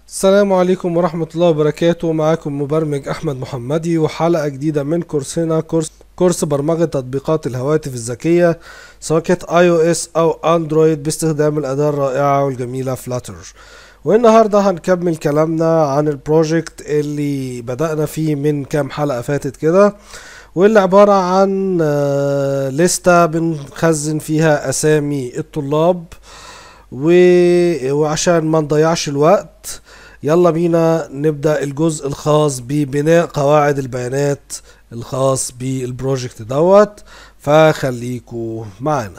السلام عليكم ورحمة الله وبركاته. معاكم مبرمج أحمد محمدي وحلقة جديدة من كورسنا كورس برمجة تطبيقات الهواتف الذكية، سواء كانت iOS أو أندرويد، باستخدام الأداة الرائعة والجميلة فلاتر. والنهاردة هنكمل كلامنا عن البروجكت اللي بدأنا فيه من كام حلقة فاتت كده، واللي عبارة عن لستة بنخزن فيها أسامي الطلاب. وعشان ما نضيعش الوقت، يلا بينا نبدأ الجزء الخاص ببناء قواعد البيانات الخاص بالبروجكت دوت. فخليكوا معانا.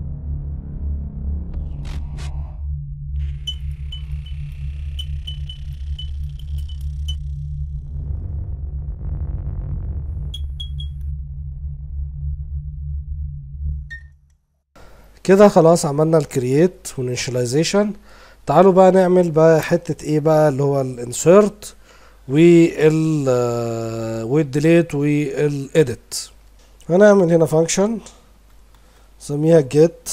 كده خلاص عملنا الكرييت والانيشاليزيشن. تعالوا بقى نعمل بقى حتة ايه بقى، اللي هو الانسيرت والديليت والاديت. هنعمل هنا فانكشن نسميها get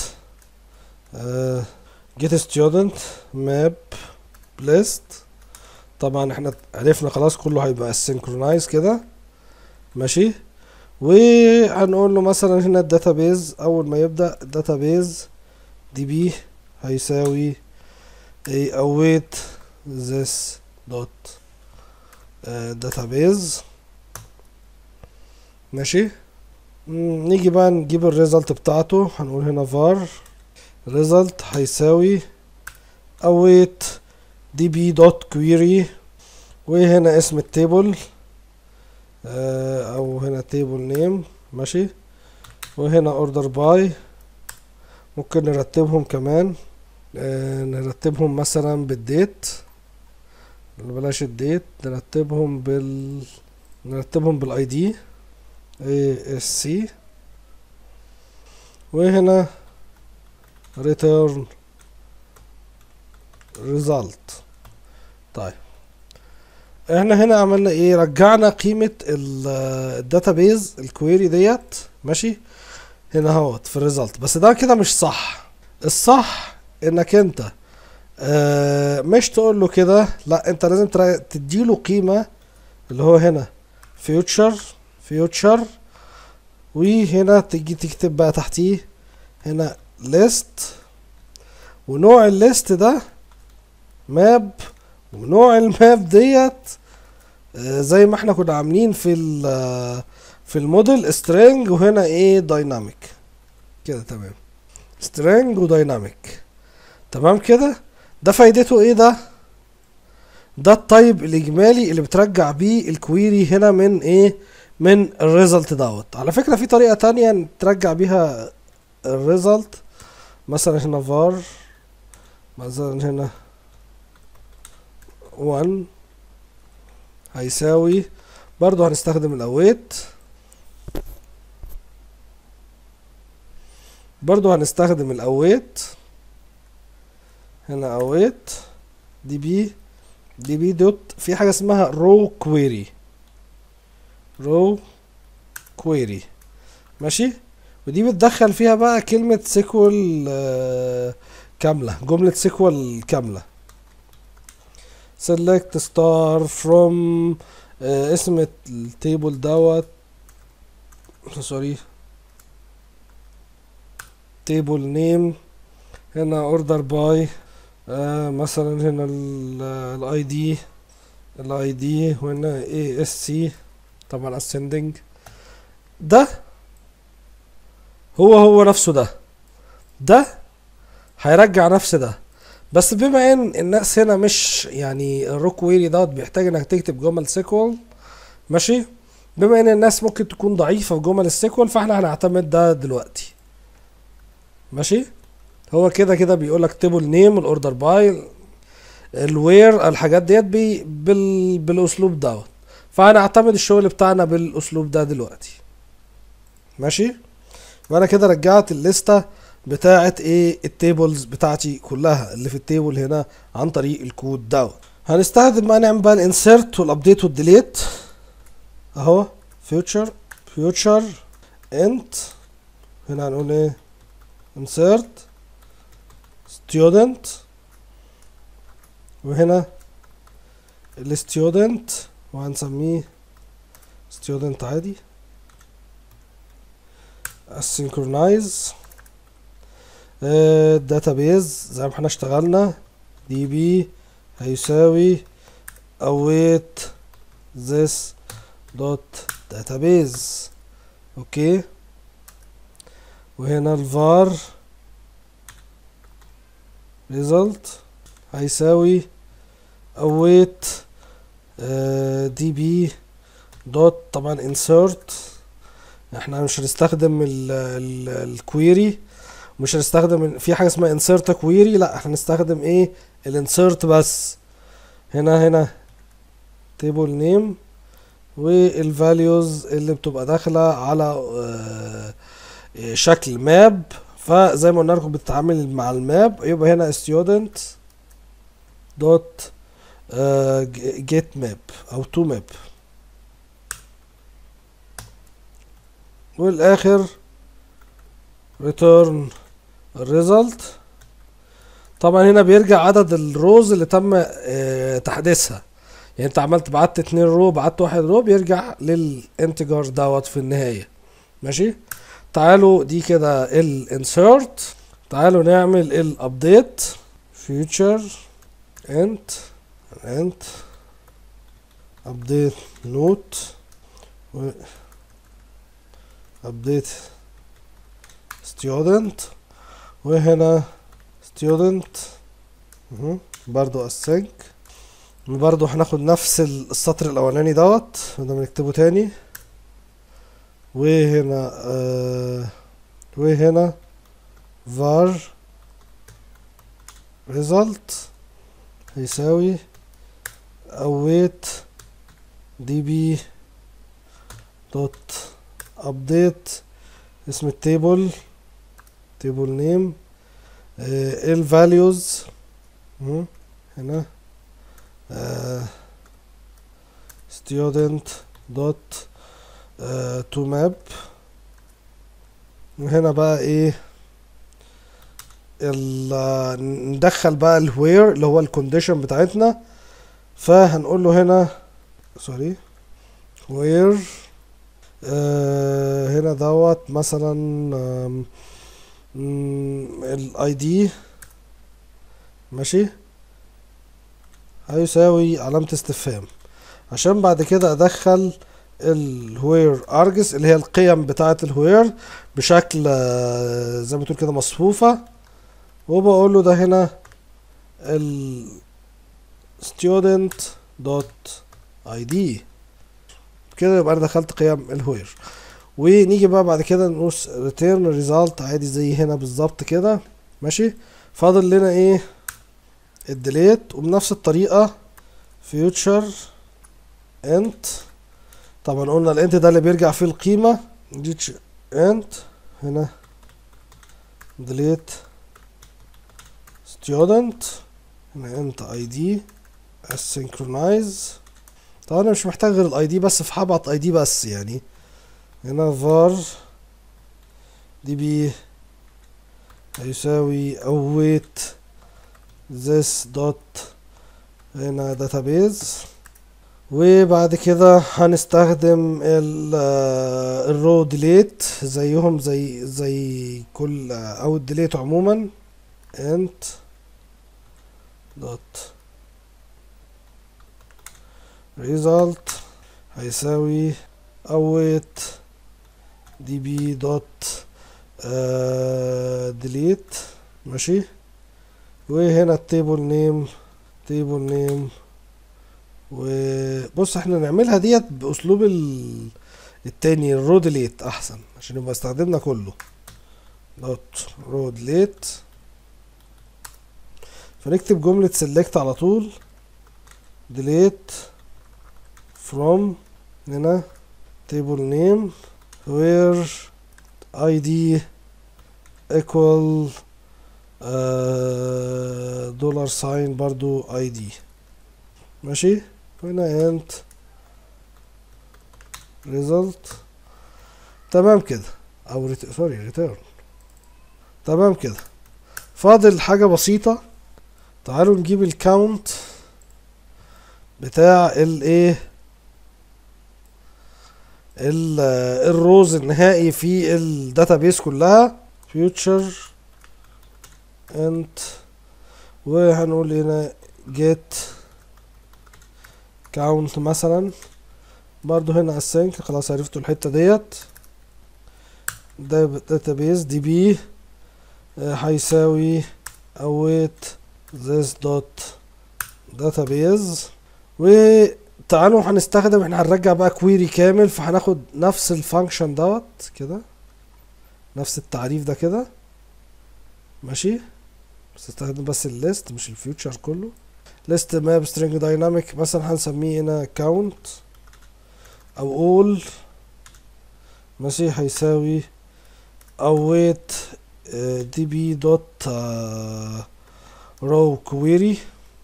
get student map list. طبعا احنا عرفنا خلاص كله هيبقى synchronized كده، ماشي. وهنقول له مثلا هنا الداتابيز، اول ما يبدأ الداتابيز دي بي هيساوي ايه await this dot database، ماشي. نيجي بقى نجيب الريزلت بتاعته، هنقول هنا var result هيساوي await db dot query، وهنا اسم التيبل او هنا تيبل نيم، ماشي. وهنا order by، ممكن نرتبهم كمان، نرتبهم مثلا بالديت، بلاش الديت، نرتبهم بالاي دي ASC. وهنا return result. طيب احنا هنا عملنا ايه؟ رجعنا قيمة الداتابيز الكويري ديت، ماشي. هنا اهوت في الريزلت، بس ده كده مش صح. الصح انك انت مش تقول له كده، لا، انت لازم تديله قيمة اللي هو هنا future، وهنا تيجي تكتب بقى تحتيه هنا list، ونوع الليست ده ماب، ونوع الماب ديت زي ما احنا كنا عاملين في الموديل string، وهنا ايه dynamic كده. تمام، string وديناميك، تمام كده. ده فايدته ايه؟ ده التايب الاجمالي اللي بترجع بيه الكويري هنا من ايه، من الريزلت دوت. على فكرة في طريقة تانية ترجع بيها الريزلت، مثلا هنا var، مثلا هنا 1 هيساوي، برضو هنستخدم الاويت، هنا اويت دي بي دوت، في حاجة اسمها رو كويري، ماشي. ودي بتدخل فيها بقى كلمة سيكوال كاملة، جملة سيكوال كاملة. select star from اسم التيبل دوت، سوري، تيبل نيم، هنا اوردر باي، مثلا هنا الاي دي، وهنا اي اس سي، طبعا ascending. ده هو نفسه، ده هيرجع نفس ده. بس بما ان الناس هنا مش يعني الروك ويري دوت بيحتاج انك تكتب جمل سيكوال، ماشي. بما ان الناس ممكن تكون ضعيفة في جمل السيكوال، فاحنا هنعتمد ده دلوقتي، ماشي. هو كده كده بيقولك تيبل نيم، الاوردر باي، الوير، الحاجات ديت بالاسلوب دوت. فهنعتمد الشغل بتاعنا بالاسلوب ده دلوقتي، ماشي. وانا كده رجعت الليستة بتاعت ايه التيبلز بتاعتي كلها اللي في التيبل هنا عن طريق الكود دوت. هنستخدم بقى نعمل بقى الانسيرت والابديت والديليت اهو. future int، هنا هنقول ايه insert student، وهنا الستودنت وهنسميه ستودنت عادي. السينكرونايز الداتابيز زي ما احنا اشتغلنا، دي بي هيساوي await this dot database. اوكي، وهنا الvar result هيساوي await دي بي دوت طبعا insert. احنا مش هنستخدم الكويري، مش هنستخدم في حاجه اسمها insert query، لا احنا هنستخدم ايه الانسرت بس. هنا table name والفاليوز اللي بتبقى داخله على شكل ماب. فزي ما قلنا لكم بتتعامل مع الماب، يبقى هنا student دوت get map او to map، والاخر return result. طبعا هنا بيرجع عدد الروز اللي تم تحديثها، يعني انت عملت بعت 2 رو بعت 1 رو، بيرجع للانتجر دوت في النهاية. ماشي، تعالوا دي كده الانسرت، تعالوا نعمل الابديت future int update note update student، وهنا student برضو async. برضو هناخد نفس السطر الاولاني دوت بدنا نكتبه تاني، وهنا var result هيساوي await db دوت update اسم التيبل table name الفاليوز هنا student دوت to map. وهنا بقى ايه ندخل بقى الوير اللي هو الكونديشن بتاعتنا، فهنقول له هنا سوري وير هنا دوت مثلا الاي دي ماشي هيساوي علامة استفهام، عشان بعد كده ادخل الوير ارجس اللي هي القيم بتاعة الوير بشكل زي ما تقول كده مصفوفة، وبقول له ده هنا ال student دوت id كده، يبقى انا دخلت قيم الوير. ونيجي بقى بعد كده نقول return result عادي زي هنا بالظبط كده. ماشي، فاضل لنا ايه الديليت، وبنفس الطريقة future int طبعا قلنا الانت ده اللي بيرجع فيه القيمة int هنا delete student هنا int id asynchronize. طبعا انا مش محتاج غير الاي دي بس، فهبعت اي دي بس يعني. هنا var db هيساوي await this dot هنا database، وبعد كده هنستخدم الرو ديليت زيهم زي كل او الديليت عموما int dot result هيساوي await db dot delete. ماشي، وهنا التيبل نيم وبص احنا نعملها ديت باسلوب التاني الرو ديليت احسن عشان يبقى استخدمنا كله دوت رو ديليت. فنكتب جملة select على طول delete from هنا table name where id equal دولار ساين برضو id. ماشي، هنا int result تمام كده او سوري return تمام كده. فاضل حاجة بسيطة، تعالوا نجيب الكاونت بتاع الايه الروز النهائي في الداتابيس كلها future int، وهنقول هنا get count مثلا. برضو هنا async، خلاص عرفتوا الحتة ديت. ده database db هيساوي await this dot database. وتعالوا هنستخدم، احنا هنرجع بقى كويري كامل، فهناخد نفس الفانكشن دوت كده، نفس التعريف ده كده ماشي، بس استخدم بس الليست مش الفيوتشر كله. list map string dynamic مثلا هنسميه هنا count او all ماشي، هيساوي await db dot row query.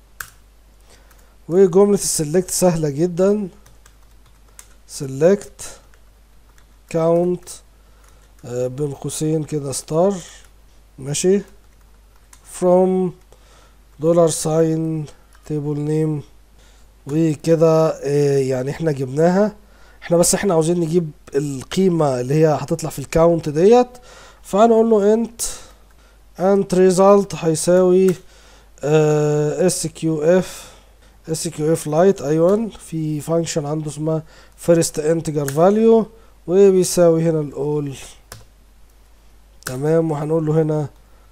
وجملة السلكت سهلة جدا، select count بين قوسين كده ستار ماشي from $sign table name. وكده يعني احنا جبناها، احنا بس احنا عاوزين نجيب القيمة اللي هي هتطلع في الكاونت ديت، فهنقول له int result هيساوي sqf light. ايوه في فانكشن عنده اسمها first integer value وبيساوي هنا الاول تمام. وهنقول له هنا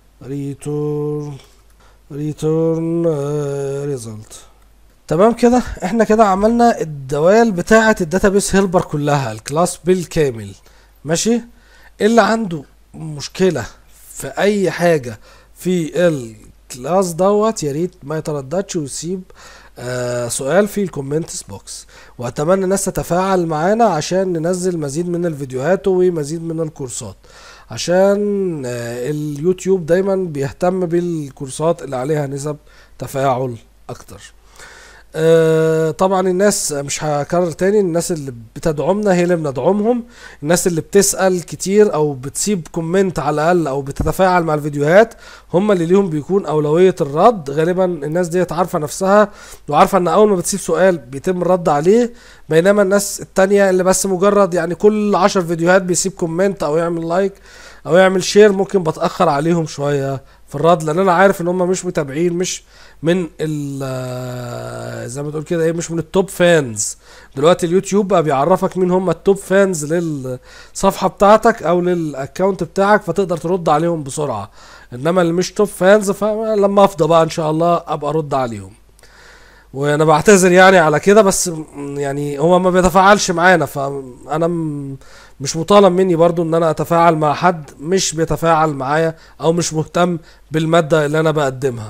return result. تمام كده احنا كده عملنا الدوال بتاعة الداتابيس هيلبر كلها، الكلاس بالكامل ماشي. اللي عنده مشكلة في اي حاجة في الكلاس دوت يا ريت ما يترددش ويسيب سؤال في الكومنتس بوكس، واتمنى الناس تتفاعل معانا عشان ننزل مزيد من الفيديوهات ومزيد من الكورسات، عشان اليوتيوب دايما بيهتم بالكورسات اللي عليها نسب تفاعل اكتر. طبعا الناس مش هكرر تاني، الناس اللي بتدعمنا هي اللي بندعمهم، الناس اللي بتسأل كتير او بتسيب كومنت على الاقل او بتتفاعل مع الفيديوهات هم اللي ليهم بيكون اولوية الرد. غالبا الناس ديت عارفة نفسها وعارفة ان اول ما بتسيب سؤال بيتم الرد عليه، بينما الناس التانية اللي بس مجرد يعني كل 10 فيديوهات بيسيب كومنت او يعمل لايك او يعمل شير، ممكن بتأخر عليهم شوية في الرد، لان انا عارف ان هم مش متابعين، مش من زي ما تقول كده ايه، مش من التوب فانز. دلوقتي اليوتيوب بقى بيعرفك مين هم التوب فانز للصفحة بتاعتك او للاكونت بتاعك، فتقدر ترد عليهم بسرعة. انما اللي مش توب فانز فلما افضى بقى ان شاء الله ابقى ارد عليهم. وانا بعتذر يعني على كده، بس يعني هو ما بيتفاعلش معانا، فانا مش مطالب مني برضو ان انا اتفاعل مع حد مش بيتفاعل معايا او مش مهتم بالمادة اللي انا بقدمها.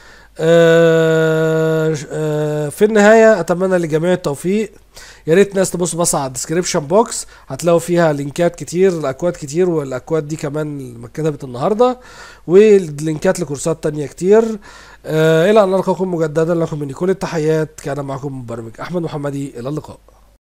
في النهاية اتمنى للجميع التوفيق. يا ريت ناس تبص بس على الديسكريبشن بوكس، هتلاقوا فيها لينكات كتير لاكواد كتير، والاكواد دي كمان اللي اتكتبت النهارده، ولينكات لكورسات تانية كتير. الى ان نلقاكم مجددا، لكم مني كل التحيات، كان معكم مبرمج احمد محمدي، الى اللقاء.